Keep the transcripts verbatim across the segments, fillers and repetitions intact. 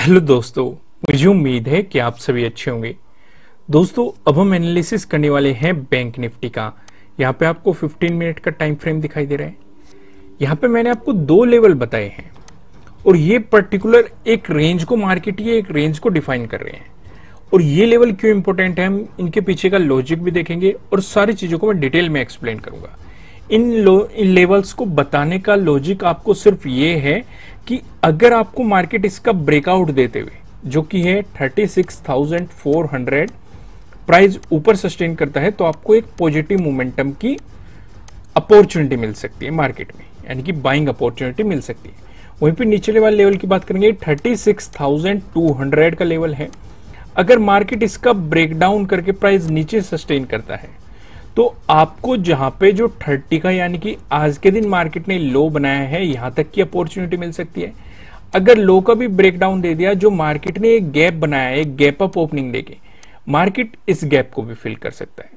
Hello दोस्तों, मुझे उम्मीद है कि आप सभी अच्छे होंगे। दोस्तों, अब हम एनालिसिस करने वाले हैं बैंक निफ्टी का। यहाँ पे आपको पंद्रह मिनट का टाइम फ्रेम दिखाई दे रहा है। यहाँ पे मैंने आपको दो लेवल बताए हैं और ये पर्टिकुलर एक रेंज को मार्केट ये एक रेंज को डिफाइन कर रहे हैं। और ये लेवल क्यों इंपॉर्टेंट है, हम इनके पीछे का लॉजिक भी देखेंगे और सारी चीजों को मैं डिटेल में एक्सप्लेन करूंगा। इन लो इन लेवल्स को बताने का लॉजिक आपको सिर्फ ये है कि अगर आपको मार्केट इसका ब्रेकआउट देते हुए, जो कि है छत्तीस हज़ार चार सौ, प्राइस ऊपर सस्टेन करता है तो आपको एक पॉजिटिव मोमेंटम की अपॉर्चुनिटी मिल सकती है मार्केट में, यानी कि बाइंग अपॉर्चुनिटी मिल सकती है। वहीं पे नीचे वाले लेवल की बात करेंगे, छत्तीस हज़ार दो सौ का लेवल है। अगर मार्केट इसका ब्रेकडाउन करके प्राइस नीचे सस्टेन करता है तो आपको जहां पे जो तीस का, यानी कि आज के दिन मार्केट ने लो बनाया है, यहां तक की अपॉर्चुनिटी मिल सकती है। अगर लो का भी ब्रेकडाउन दे दिया, जो मार्केट ने एक गैप बनाया है, एक गैप अप ओपनिंग देके, मार्केट इस गैप को भी फिल कर सकता है।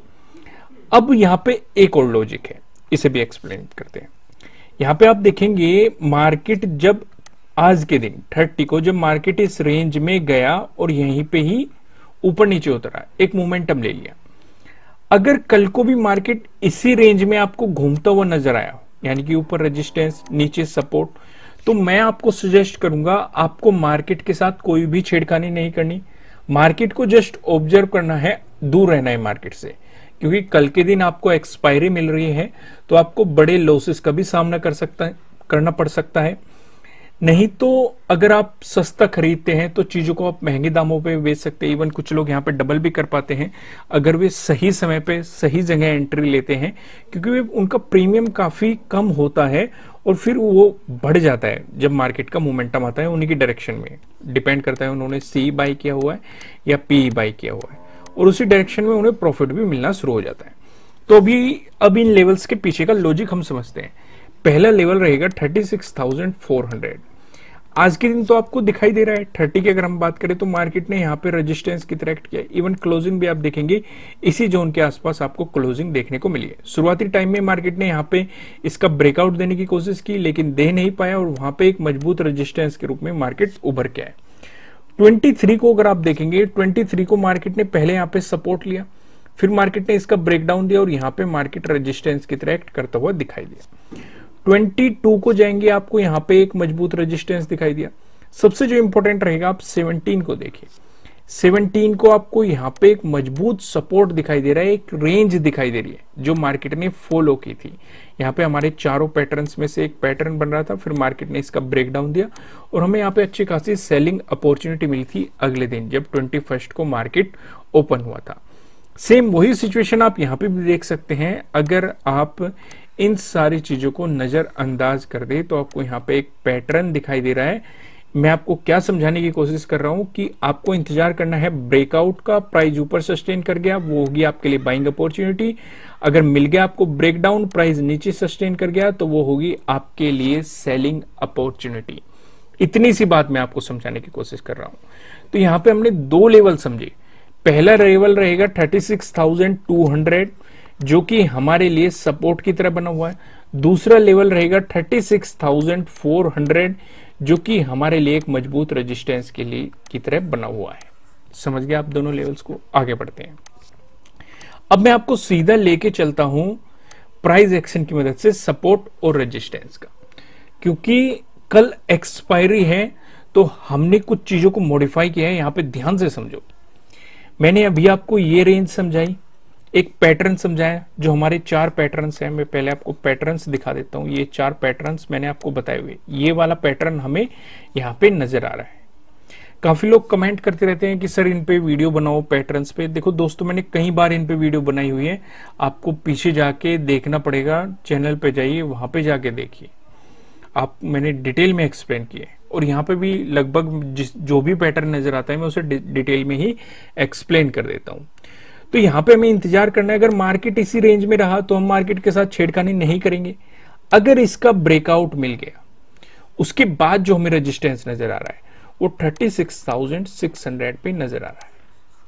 अब यहां पे एक और लॉजिक है, इसे भी एक्सप्लेन करते हैं। यहां पे आप देखेंगे मार्केट जब आज के दिन तीस को जब मार्केट इस रेंज में गया और यहीं पे ही ऊपर नीचे उतरा, एक मोमेंटम ले लिया। अगर कल को भी मार्केट इसी रेंज में आपको घूमता हुआ नजर आया, यानी कि ऊपर रेजिस्टेंस नीचे सपोर्ट, तो मैं आपको सजेस्ट करूंगा आपको मार्केट के साथ कोई भी छेड़खानी नहीं करनी। मार्केट को जस्ट ऑब्जर्व करना है, दूर रहना है मार्केट से, क्योंकि कल के दिन आपको एक्सपायरी मिल रही है तो आपको बड़े लॉसेस का भी सामना कर सकता है करना पड़ सकता है। नहीं तो अगर आप सस्ता खरीदते हैं तो चीजों को आप महंगे दामों पे बेच सकते हैं। इवन कुछ लोग यहाँ पे डबल भी कर पाते हैं अगर वे सही समय पे सही जगह एंट्री लेते हैं, क्योंकि वे उनका प्रीमियम काफी कम होता है और फिर वो बढ़ जाता है जब मार्केट का मोमेंटम आता है उन्हीं की डायरेक्शन में। डिपेंड करता है उन्होंने सी बाई किया हुआ है या पी बाई किया हुआ है, और उसी डायरेक्शन में उन्हें प्रॉफिट भी मिलना शुरू हो जाता है। तो अभी अब इन लेवल्स के पीछे का लॉजिक हम समझते हैं। पहला लेवल रहेगा छत्तीस हज़ार चार सौ। आज के दिन तो आपको दिखाई दे रहा है तीस की अगर हम बात करें तो मार्केट ने यहाँ पे रेजिस्टेंस की तरह एक्ट किया। इवन क्लोजिंग भी आप देखेंगे इसी जोन के आसपास आपको क्लोजिंग देखने को मिली है। शुरुआती टाइम में मार्केट ने यहाँ पे इसका ब्रेकआउट देने की कोशिश की, लेकिन दे नहीं पाया और वहां पे एक मजबूत रेजिस्टेंस के रूप में मार्केट उभर के आया। तेईस को अगर आप देखेंगे, तेईस को मार्केट ने पहले यहाँ पे सपोर्ट लिया, फिर मार्केट ने इसका ब्रेकडाउन दिया और यहाँ पे मार्केट रेजिस्टेंस की तरह एक्ट करता हुआ दिखाई दिया। बाईस को जाएंगे, आपको यहाँ पे एक मजबूत रेजिस्टेंस दिखाई दिया। सबसे जो इंपॉर्टेंट रहेगा, आप सत्रह को देखिए। सत्रह को आपको यहाँ पे एक मजबूत सपोर्ट दिखाई दे रहा है, एक रेंज दिखाई दे रही है जो मार्केट ने फॉलो की थी। यहाँ पे हमारे चारों पैटर्न्स में से एक पैटर्न बन रहा था, फिर मार्केट ने इसका ब्रेकडाउन दिया और हमें यहाँ पे अच्छी खासी सेलिंग अपॉर्चुनिटी मिली थी अगले दिन जब इक्कीस को मार्केट ओपन हुआ था। सेम वही सिचुएशन आप यहाँ पे भी देख सकते हैं। अगर आप इन सारी चीजों को नजरअंदाज कर दे तो आपको यहाँ पे एक पैटर्न दिखाई दे रहा है। मैं आपको क्या समझाने की कोशिश कर रहा हूं कि आपको इंतजार करना है ब्रेकआउट का। प्राइस ऊपर सस्टेन कर गया, वो होगी आपके लिए बाइंग अपॉर्चुनिटी। अगर मिल गया आपको ब्रेकडाउन, प्राइस नीचे सस्टेन कर गया, तो वो होगी आपके लिए सेलिंग अपॉर्चुनिटी। इतनी सी बात मैं आपको समझाने की कोशिश कर रहा हूं। तो यहाँ पे हमने दो लेवल समझे। पहला लेवल रहेगा छत्तीस हज़ार दो सौ, जो कि हमारे लिए सपोर्ट की तरह बना हुआ है। दूसरा लेवल रहेगा छत्तीस हज़ार चार सौ, जो कि हमारे लिए एक मजबूत रेजिस्टेंस के लिए की तरह बना हुआ है। समझ गए आप दोनों लेवल्स को? आगे बढ़ते हैं। अब मैं आपको सीधा लेके चलता हूं प्राइस एक्शन की मदद से सपोर्ट और रेजिस्टेंस का, क्योंकि कल एक्सपायरी है तो हमने कुछ चीजों को मॉडिफाई किया है। यहां पे ध्यान से समझो। मैंने अभी आपको ये रेंज समझाई, एक पैटर्न समझाया, जो हमारे चार पैटर्न्स हैं। मैं पहले आपको पैटर्न्स दिखा देता हूं। ये चार पैटर्न्स मैंने आपको बताए हुए, ये वाला पैटर्न हमें यहाँ पे नजर आ रहा है। काफी लोग कमेंट करते रहते हैं कि सर इन पे वीडियो बनाओ पैटर्न्स पे। देखो दोस्तों, मैंने कई बार इन पे वीडियो बनाई हुई है, आपको पीछे जाके देखना पड़ेगा। चैनल पे जाइए, वहां पे जाके देखिए, आप मैंने डिटेल में एक्सप्लेन किए। और यहाँ पे भी लगभग जिस जो भी पैटर्न नजर आता है मैं उसे डिटेल में ही एक्सप्लेन कर देता हूँ। तो यहाँ पे हमें इंतजार करना है। अगर मार्केट इसी रेंज में रहा तो हम मार्केट के साथ छेड़खानी नहीं करेंगे। अगर इसका ब्रेकआउट मिल गया, उसके बाद जो हमें रेजिस्टेंस नजर आ रहा है वो छत्तीस हज़ार छह सौ पे नजर आ रहा है।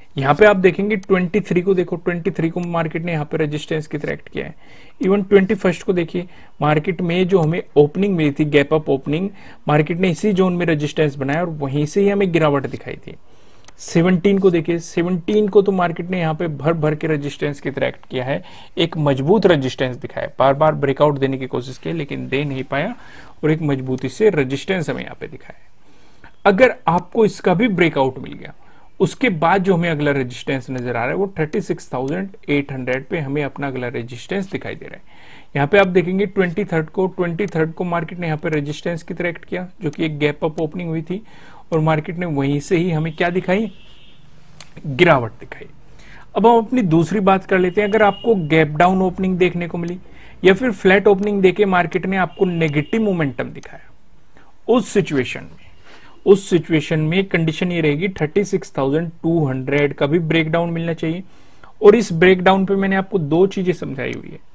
यहाँ पे आप देखेंगे तेईस को देखो, तेईस को मार्केट ने यहाँ पे रेजिस्टेंस की तरह एक्ट किया है। इवन इक्कीस को देखिए, मार्केट में जो हमें ओपनिंग मिली थी, गैप अप ओपनिंग, मार्केट ने इसी जोन में रेजिस्टेंस बनाया और वहीं से ही हमें गिरावट दिखाई थी। सत्रह को देखिए, सत्रह को तो मार्केट ने यहाँ पे भर भर के रेजिस्टेंस की तरह एक्ट किया है, एक मजबूत रेजिस्टेंस दिखाया, बार बार ब्रेकआउट देने की कोशिश की लेकिन दे नहीं पाया और एक मजबूती से रेजिस्टेंस हमें यहाँ पे दिखाया। अगर आपको इसका भी ब्रेकआउट मिल गया, उसके बाद जो हमें अगला रेजिस्टेंस नजर आ रहा है वो छत्तीस हज़ार आठ सौ पे हमें अपना अगला रेजिस्टेंस दिखाई दे रहा है। यहाँ पे आप देखेंगे तेईस को तेईस को मार्केट ने यहाँ पे रेजिस्टेंस की तरह एक्ट किया, जो कि एक गैप अप ओपनिंग हुई थी और मार्केट ने वहीं से ही हमें क्या दिखाई, गिरावट दिखाई। अब हम अपनी दूसरी बात कर लेते हैं। अगर आपको गैप डाउन ओपनिंग देखने को मिली या फिर फ्लैट ओपनिंग देके मार्केट ने आपको नेगेटिव मोमेंटम दिखाया, उस सिचुएशन में उस सिचुएशन में कंडीशन ये रहेगी छत्तीस हज़ार दो सौ का भी ब्रेकडाउन मिलना चाहिए। और इस ब्रेकडाउन पे मैंने आपको दो चीजें समझाई हुई है।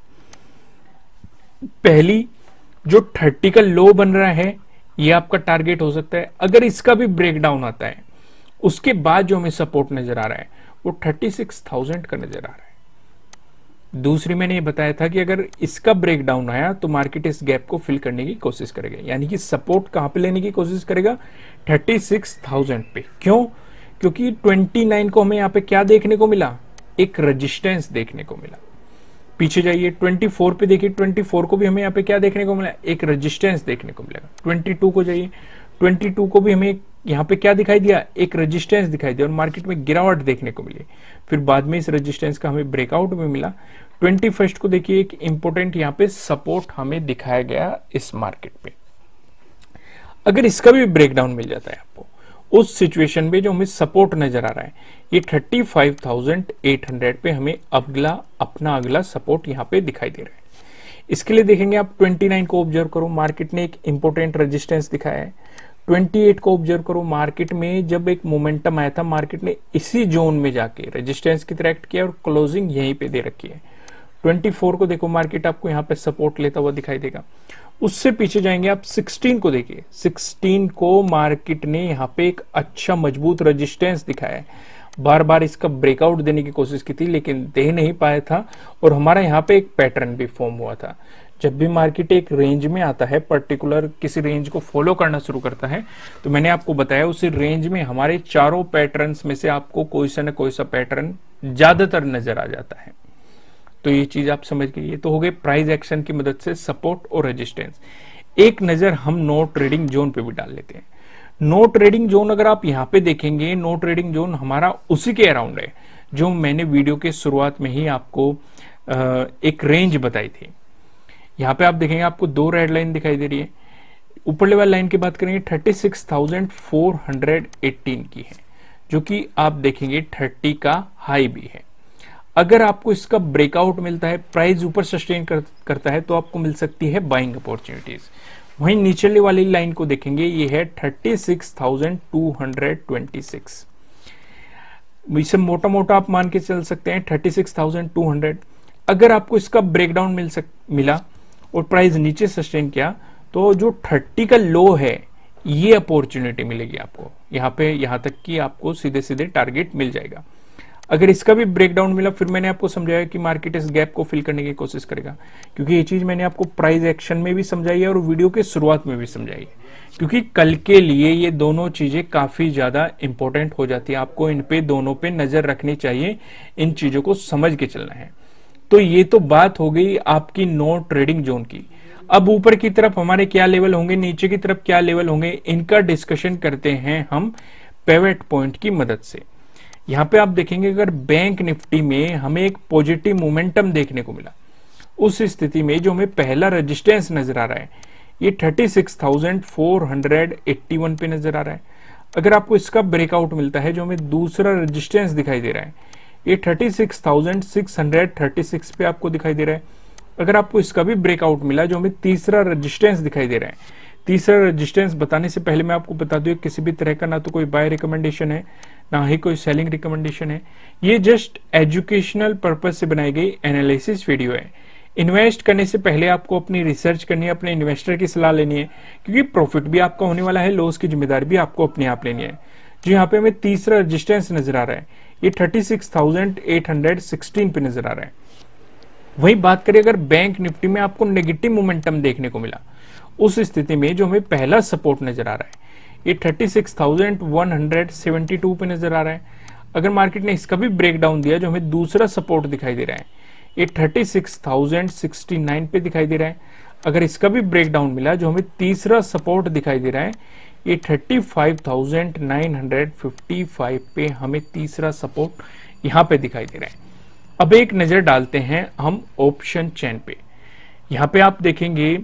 पहली, जो तीस का लो बन रहा है ये आपका टारगेट हो सकता है। अगर इसका भी ब्रेकडाउन आता है, उसके बाद जो हमें सपोर्ट नजर आ रहा है वो छत्तीस हज़ार का नजर आ रहा है। दूसरी, मैंने ये बताया था कि अगर इसका ब्रेकडाउन आया तो मार्केट इस गैप को फिल करने की कोशिश करेगा, यानी कि सपोर्ट कहां पे लेने की कोशिश करेगा, छत्तीस हज़ार पे। क्यों? क्योंकि उनतीस को हमें यहाँ पे क्या देखने को मिला, एक रेजिस्टेंस देखने को मिला। पीछे जाइए, चौबीस पे देखिए, चौबीस को भी हमें यहाँ पे क्या देखने को मिला, एक रेजिस्टेंस देखने को मिलेगा। बाईस को जाइए, बाईस को भी हमें यहाँ पे क्या दिखाई दिया, एक रेजिस्टेंस दिखाई दिया और मार्केट में गिरावट देखने को मिली। फिर बाद में इस रेजिस्टेंस का हमें ब्रेकआउट भी मिला। इक्कीस को देखिए, एक इंपॉर्टेंट यहाँ पे सपोर्ट हमें दिखाया गया इस मार्केट पे। अगर इसका भी ब्रेकडाउन मिल जाता है आपको, उस सिचुएशन में जो हमें सपोर्ट नजर आ रहा है ये पैंतीस हज़ार आठ सौ पे हमें अगला अपना अगला सपोर्ट यहाँ पे दिखाई दे रहा है। इसके लिए देखेंगे आप उनतीस को ऑब्जर्व करो, मार्केट ने एक इंपॉर्टेंट रेजिस्टेंस दिखाया है। अट्ठाईस को ऑब्जर्व करो, मार्केट में जब एक मोमेंटम आया था, मार्केट ने इसी जोन में जाके रेजिस्टेंस की तरह एक्ट किया और क्लोजिंग यहीं पे दे रखी है। चौबीस को देखो, मार्केट आपको यहाँ पे सपोर्ट लेता हुआ दिखाई देगा। उससे पीछे जाएंगे आप, सोलह को देखिए, सोलह को मार्केट ने यहाँ पे एक अच्छा मजबूत रेजिस्टेंस दिखाया है। बार बार इसका ब्रेकआउट देने की कोशिश की थी लेकिन दे नहीं पाया था और हमारा यहाँ पे एक पैटर्न भी फॉर्म हुआ था। जब भी मार्केट एक रेंज में आता है, पर्टिकुलर किसी रेंज को फॉलो करना शुरू करता है, तो मैंने आपको बताया उसी रेंज में हमारे चारों पैटर्न्स में से आपको कोई सा न कोई सा पैटर्न ज्यादातर नजर आ जाता है। तो ये चीज आप समझ गए। ये तो हो गए प्राइस एक्शन की मदद से सपोर्ट और रेजिस्टेंस। एक नजर हम नो ट्रेडिंग जोन पे भी डाल लेते हैं। नो ट्रेडिंग जोन अगर आप यहाँ पे देखेंगे, नो ट्रेडिंग जोन हमारा उसी के अराउंड है जो मैंने वीडियो के शुरुआत में ही आपको एक रेंज बताई थी। यहाँ पे आप देखेंगे आपको दो रेड लाइन दिखाई दे रही है। ऊपर लेवल लाइन की बात करेंगे छत्तीस हज़ार चार सौ अठारह की है, जो कि आप देखेंगे तीस का हाई भी है। अगर आपको इसका ब्रेकआउट मिलता है, प्राइस ऊपर सस्टेन कर, करता है तो आपको मिल सकती है बाइंग अपॉर्चुनिटीज। वहीं नीचे वाली लाइन को देखेंगे, ये है छत्तीस हज़ार दो सौ छब्बीस। इसे मोटा मोटा आप मान के चल सकते हैं छत्तीस हज़ार दो सौ। अगर आपको इसका ब्रेकडाउन मिल सक मिला और प्राइस नीचे सस्टेन किया तो जो तीस का लो है ये अपॉर्चुनिटी मिलेगी आपको। यहाँ पे यहाँ तक कि आपको सीधे सीधे टारगेट मिल जाएगा। अगर इसका भी ब्रेकडाउन मिला, फिर मैंने आपको समझाया कि मार्केट इस गैप को फिल करने की कोशिश करेगा, क्योंकि ये चीज मैंने आपको प्राइस एक्शन में भी समझाई है और वीडियो के शुरुआत में भी समझाई है, क्योंकि कल के लिए ये दोनों चीजें काफी ज्यादा इंपॉर्टेंट हो जाती है। आपको इन पे दोनों पे नजर रखनी चाहिए, इन चीजों को समझ के चलना है। तो ये तो बात हो गई आपकी नो ट्रेडिंग जोन की। अब ऊपर की तरफ हमारे क्या लेवल होंगे, नीचे की तरफ क्या लेवल होंगे, इनका डिस्कशन करते हैं हम पिवट पॉइंट की मदद से। यहाँ पे आप देखेंगे अगर बैंक निफ्टी में हमें एक पॉजिटिव मोमेंटम देखने को मिला, उस स्थिति में जो हमें पहला रेजिस्टेंस नजर आ रहा है ये छत्तीस हज़ार चार सौ इक्यासी पे नजर आ रहा है। अगर आपको इसका ब्रेकआउट मिलता है, जो हमें दूसरा रेजिस्टेंस दिखाई दे रहा है ये छत्तीस हज़ार छह सौ छत्तीस पे आपको दिखाई दे रहा है। अगर आपको इसका भी ब्रेकआउट मिला, जो हमें तीसरा रेजिस्टेंस दिखाई दे रहा है, तीसरा रेजिस्टेंस बताने से पहले मैं आपको बता दूं किसी भी तरह का ना तो कोई बाय रिकमेंडेशन है ना ही कोई सेलिंग रिकमेंडेशन है। ये जस्ट एजुकेशनल पर्पस से बनाई गई एनालिसिस वीडियो है। इन्वेस्ट करने से पहले आपको अपनी रिसर्च करनी है, अपने इन्वेस्टर की सलाह लेनी है, क्योंकि प्रॉफिट भी आपका होने वाला है, लॉस की जिम्मेदारी भी आपको अपने आप लेनी है। जो यहाँ पे हमें तीसरा रेजिस्टेंस नजर आ रहा है ये thirty six thousand eight hundred sixteen पे नजर आ रहा है। वही बात करें अगर बैंक निफ्टी में आपको नेगेटिव मोमेंटम देखने को मिला, उस स्थिति में जो हमें पहला सपोर्ट नजर आ रहा है ये thirty six thousand one hundred seventy two पे नजर आ रहा है। अगर मार्केट ने इसका भी ब्रेकडाउन दिया, जो हमें दूसरा सपोर्ट दिखाई दे रहा है ये thirty six thousand sixty nine पे दिखाई दे रहा है। अगर इसका भी ब्रेकडाउन मिला, जो हमें तीसरा सपोर्ट दिखाई दे रहा है ये thirty five thousand nine hundred fifty five पे हमें तीसरा सपोर्ट यहां पे दिखाई दे रहा है। अब एक नजर डालते हैं हम ऑप्शन चेन पे। यहां पे आप देखेंगे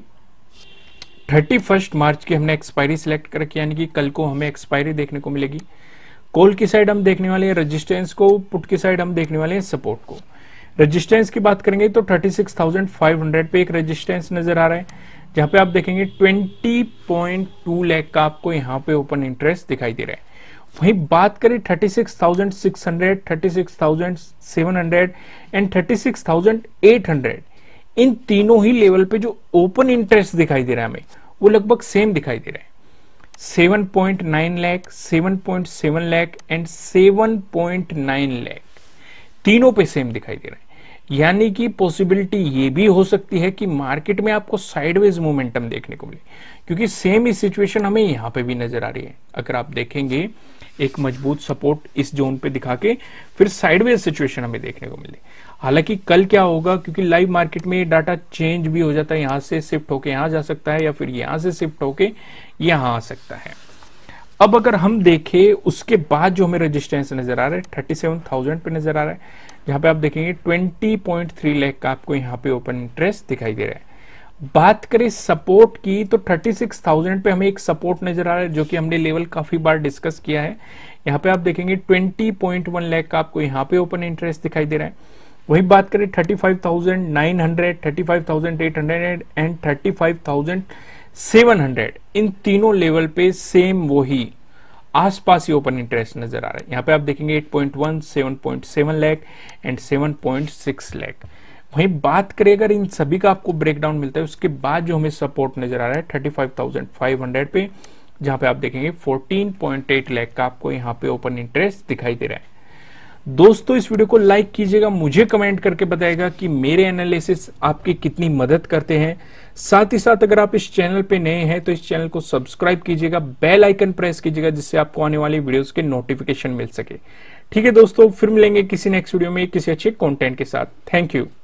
थर्टी फर्स्ट मार्च की हमने एक्सपायरी सिलेक्ट कर रखी, यानी कि कल को हमें एक्सपायरी देखने को मिलेगी। कॉल की साइड हम देखने वाले हैं रेजिस्टेंस को, पुट की साइड हम देखने वाले हैं सपोर्ट को। रेजिस्टेंस की बात करेंगे तो thirty six thousand five hundred पे एक रेजिस्टेंस नजर आ रहा है, जहां पे आप देखेंगे ट्वेंटी पॉइंट टू लाख का आपको यहां पे ओपन इंटरेस्ट दिखाई दे रहा है। वहीं बात करें thirty six thousand six hundred, thirty six thousand seven hundred and thirty six thousand eight hundred, इन तीनों ही लेवल पे जो ओपन इंटरेस्ट दिखाई दे रहा है हमें वो लगभग सेम दिखाई दे रहा है। Seven point nine lakh, seven point seven lakh and seven point nine lakh, तीनों पे सेम दिखाई दे रहा है। यानी कि पॉसिबिलिटी ये भी हो सकती है कि मार्केट में आपको साइडवेज मोमेंटम देखने को मिले, क्योंकि सेम ही सिचुएशन हमें यहां पे भी नजर आ रही है। अगर आप देखेंगे एक मजबूत सपोर्ट इस जोन पे दिखा के फिर साइडवेज सिचुएशन हमें देखने को मिले। हालांकि कल क्या होगा, क्योंकि लाइव मार्केट में डाटा चेंज भी हो जाता है, यहां से शिफ्ट होके यहां जा सकता है या फिर यहां से शिफ्ट होके यहां आ सकता है। अब अगर हम देखें उसके बाद जो हमें रेजिस्टेंस नजर आ रहा है थर्टी सेवन थाउजेंड पे नजर आ रहा है, जहां पे आप देखेंगे ट्वेंटी पॉइंट थ्री लाख का आपको यहां पे ओपन इंटरेस्ट दिखाई दे रहा है। बात करें सपोर्ट की तो थर्टी सिक्स थाउजेंड पे हमें एक सपोर्ट नजर आ रहा है, जो कि हमने लेवल काफी बार डिस्कस किया है। यहाँ पे आप देखेंगे ट्वेंटी पॉइंट वन लाख का आपको यहाँ पे ओपन इंटरेस्ट दिखाई दे रहा है। वही बात करें thirty five thousand nine hundred, thirty five thousand eight hundred and thirty five thousand seven hundred, इन तीनों लेवल पे सेम वही आसपास ही ओपन इंटरेस्ट नजर आ रहा है। यहाँ पे आप देखेंगे eight point one, seven point seven lakh and seven point six lakh. वहीं बात करें अगर इन सभी का आपको ब्रेकडाउन मिलता है, उसके बाद जो हमें सपोर्ट नजर आ रहा है thirty five thousand five hundred पे, जहां पे आप देखेंगे फोर्टीन पॉइंट एट लाख का आपको यहाँ पे ओपन इंटरेस्ट दिखाई दे रहा है। दोस्तों इस वीडियो को लाइक कीजिएगा, मुझे कमेंट करके बताएगा कि मेरे एनालिसिस आपकी कितनी मदद करते हैं। साथ ही साथ अगर आप इस चैनल पे नए हैं तो इस चैनल को सब्सक्राइब कीजिएगा, बेल आइकन प्रेस कीजिएगा, जिससे आपको आने वाली वीडियोस के नोटिफिकेशन मिल सके। ठीक है दोस्तों, फिर मिलेंगे किसी नेक्स्ट वीडियो में किसी अच्छे कंटेंट के साथ। Thank you.